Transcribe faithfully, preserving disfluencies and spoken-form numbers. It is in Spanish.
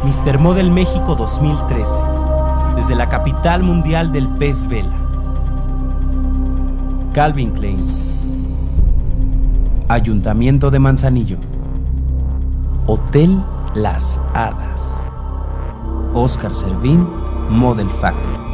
míster Model México dos mil trece, desde la capital mundial del pez vela. Calvin Klein. Ayuntamiento de Manzanillo. Hotel Las Hadas. Oscar Servín, Model Factory.